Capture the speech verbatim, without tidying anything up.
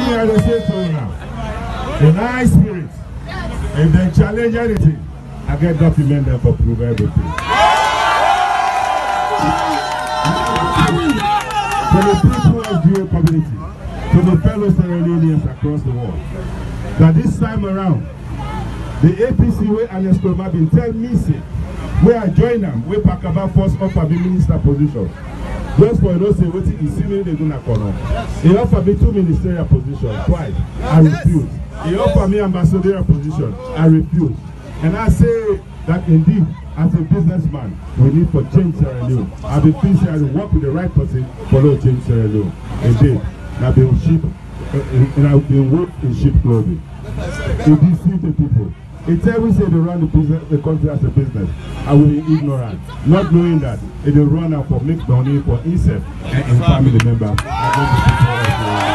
me I will say so now. A nice spirit. If they challenge anything, I get document them for prove everything. To the people of the community, to the fellow Sierra Leoneans across the world, that this time around, the A P C way and Escoma been tell me say, where I join them, where Pakaba first offer the minister position. Just for you know say what he see me they do not come. He offered me two ministerial positions twice. I refused. He offered me ambassadorial position. I refused. And I say that indeed, as a businessman, we need for change Sierra Leone. I've been thinking I will work with the right person for no change Sierra Leone. Indeed, I've been sheep, and I've been worked in sheep clothing. It deceives the people. It's every say they run the business, the country as a business. I will be ignorant, not knowing that it will run out for make money for himself and his family members.